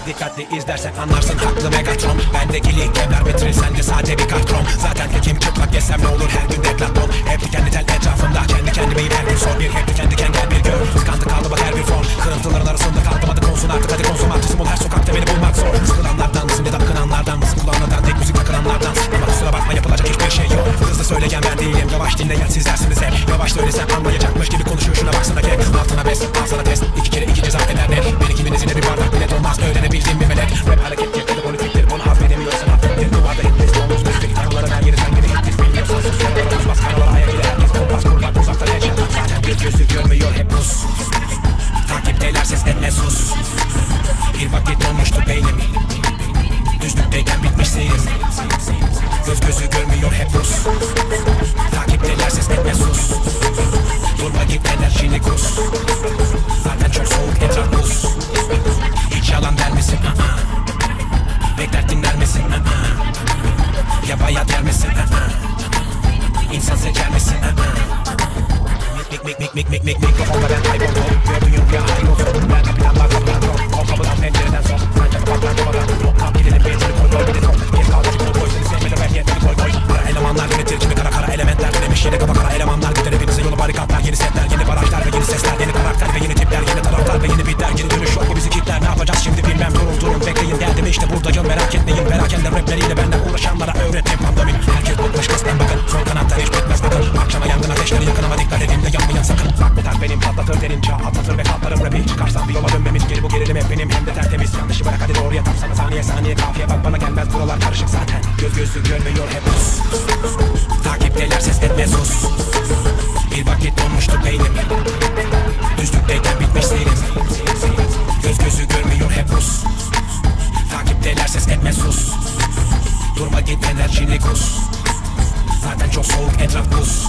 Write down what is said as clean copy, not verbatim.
Dikkatli izlersen anlarsın haklı Megatron. Bendeki linkler bitirir sende sade bir kartron. Zaten tekim çıplak yesem ne olur her gün deklaton. Hep dikenli tel etrafımda kendi kendimeyim her gün sor. Bir hep diken gel bir gör. Tıkandı kaldı bak her bir form. Kırıntıların arasında kaldım hadi konsun artık hadi konsumatizm ol. Her sokakta beni bulmak zor. Sıkılanlardan mısın ya da akınanlardan mısın? Kulağınlardan tek müzik takılanlardan. Ama kusura bakma yapılacak hiçbir şey yok. Hızlı söyleyen ben değilim yavaş dinleyen sizlersiniz hep. Yavaş söylesem anlayacakmış gibi konuşuyor şuna baksana kek. Altına bes al sana test. 2 kere 2 ceza eder ne? Bir ikimizin bir bardak bile dolmaz öğrenebildiğim bir melek. Rap hareket yapıda politiktir bunu hazmedemiyorsan affettir. Duvarda hitlis olmuş müzik tanrıların her yeri sen gibi hitlis bilmiyorsan sus. Kenara uzmaz kanalara ayak ile herkes kompas kurmak uzaktan headshot. Zaten bir gözü görmüyor hep pus. Takipteler ses etme sus. Bir vakit olmuştu beynim. Düzlükteyken bitmiş seyrim. Göz gözü görmüyor hep pus. Takipteler ses etme sus. Durma git enerjini kus. Zaten çok soğuk etraf buz. Hiç yalan der misin? Bekler dinler misin? Ya bayat yer misin? İnsan seçer misin? Mikrofonda ben kayboldum. Gördüğün rüya hayır olsun. Ben kapitanlar kapıdan yok. Kol kapıdan pencereden sok. Sen çakı patlar duvadan. Kap gidelim benzeri koy koy bir de sok. Geç kaldı çık koy seni sevmedi rap yetmedi koy koy. Kara elemanlar yönetir kimi kara elementler denemiş. Yeni kaba kara elemanlar gider hepinize yolu barikatlar. Yeni setler yeni barajlar ve yeni sesler. Yeni karakter ve yeni tipler. Yeni taraflar ve yeni bitler. Geri dönüş yok mu bizi kitler? Ne yapacağız şimdi bilmem. Durun bekleyin geldim işte buradayım merak etmeyin. Perakende rapleriyle benden uğraşanlara öğrettim pandomin. Herkes bıkmış kısmen bakın. Sol kanatta hiç bitmez bakın. Akşama yangın ateşleri yakınıma dikkat edin de yanmayan sakın. Bak bu tarz benim patlatır derin çağ atlatır ve katlarım rapi. Çıkarsan bir yola dönmemiz geri bu gerilim hep benim hem de tertemiz. Yanlışı bırak hadi doğruya tapsana saniye kafiye bak bana gelmez buralar karışık zaten. Göz gözü görmüyor hep pus. Takipteler ses etme sus. Bir vakit olmuştu beynim. Düzlükteyken bitmiş seyrim. Göz gözü görmüyor hep pus. Takipteler ses etme sus. Durma git enerjini kus. Zaten çok soğuk etraf buz.